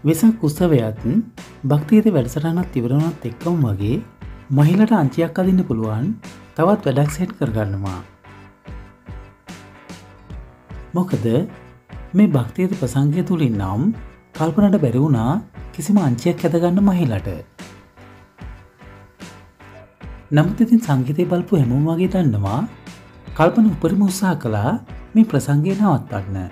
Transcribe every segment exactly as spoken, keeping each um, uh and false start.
වෙසක් උත්සවයත් භක්තියේදී වැඩසටහනක් ඉවරනත් එක්කම වගේ මහිලට අංචියක් අදින්න පුළුවන් තවත් වැඩක් සෙට් කරගන්නවා. මොකද මේ භක්තියේදී ප්‍රසංගය තුලින් නම් කල්පනට බැරි වුණා කිසිම අංචියක් ඇදගන්න මහිලට. නමුත් ඉතින් සංගීතය බලපු හැමෝම වගේ දන්නවා කල්පන උපරිම උත්සාහ කළා මේ ප්‍රසංගය නවත්තන්න.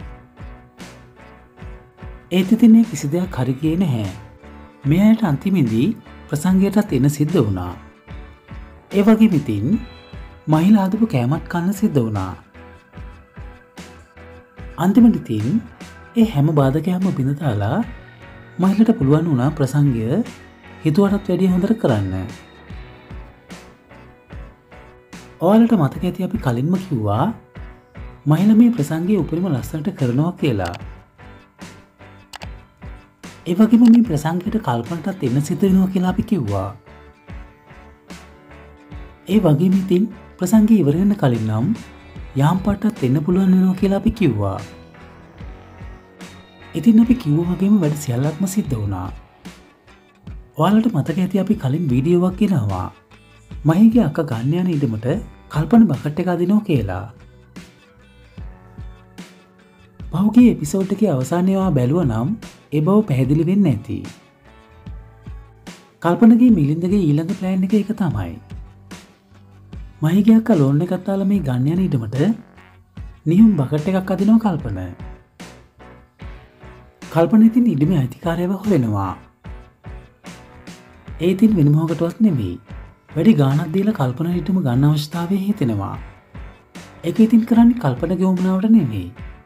ඒත් ඉතින් මේ කිසි දෙයක් හරි ගියේ නැහැ. මෙයාට අන්තිමේදී ප්‍රසංගයටත් එන සිද්ධ වුණා. ඒ වගේම ඉතින් මහිලා හදපු කෑමත් කන්න සිද්ධ වුණා. අන්තිමට ඉතින් ඒ හැම බාධකයක්ම බිඳ දාලා මහිලට පුළුවන් වුණා ප්‍රසංගය හිතුවටත් වැඩිය හොඳට කරන්න. ඔයාලට මතක ඇති අපි කලින්ම කිව්වා මහිලා මේ ප්‍රසංගය උපරිම ලස්සනට කරනවා කියලා. ඒ වගේම මේ ප්‍රසංගයට කල්පනටත් එන්න සිද්ධ වෙනවා කියලා අපි කිව්වා. ඒ වගේම ඉතින් ප්‍රසංගය ඉවර වෙන්න කලින් නම් යාම් පාටත් එන්න පුළුවන් වෙනවා කියලා අපි කිව්වා. ඉතින් අපි කිව්වා වගේම වැඩ සියල්ලක්ම සිද්ධ වුණා. ඔයාලට මතක ඇති අපි කලින් වීඩියෝ එකක් ගෙනාවා. මහිගේ අක්කා ගන්න යන ඉඩමට කල්පන බකට් එක අදිනවා කියලා. පහුගිය එපිසෝඩ් එකේ අවසානයේ ඔයා බැලුවා නම් ඒ බව පැහැදිලි වෙන්නේ නැති. කල්පනගේ මිලින්දගේ ඊළඟ ප්ලෑන් එක ඒක තමයි. මහිගේ අක්කා ලෝන් එකක් දාලා මේ ගන්න යන ඉඩමට නියුම් බකට් එකක් අදිනවා කල්පන. කල්පන ඉතින් ඉඩමේ අයිතිකාරයව හොයනවා. ඒ ඉතින් වෙන මොකටවත් නෙමෙයි. වැඩි ගාණක් දීලා කල්පන ඉඩම ගන්න අවස්ථාවේ හිතෙනවා. ඒක ඉතින් කරන්නේ කල්පනගේ උමනාවට නෙමෙයි.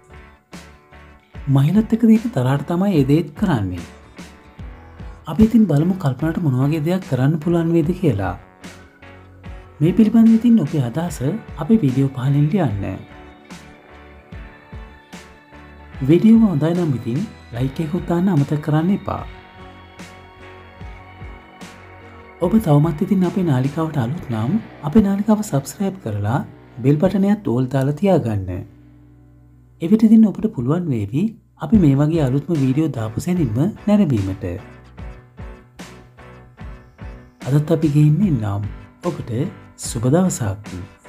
මහිලත් එක්ක දෙක තරහට තමයි ඒ දේත් කරන්නේ. අපි ඉතින් බලමු කල්පනට මොන වගේ දෙයක් කරන්න පුළුවන් වේද කියලා. මේ පිළිබඳව ඉතින් ඔබේ අදහස අපේ වීඩියෝ පහලින් ලියන්න. වීඩියෝ හොඳයි නම් ඉතින් ලයික් එකක් දාන්න අමතක කරන්න එපා. ඔබ තවමත් ඉතින් අපේ නාලිකාවට අලුත් නම් අපේ නාලිකාව සබ්ස්ක්‍රයිබ් කරලා බෙල් බටනයත් ඕල් දාලා තියාගන්න. එවිට ඉතින් ඔබට පුළුවන් වේවි අපි මේ වගේ අලුත්ම වීඩියෝ දාපු සැනින්ම නැරඹීමට. අදත් අපි ගෙන්නේ නම් ඔබට සුබ දවසක්.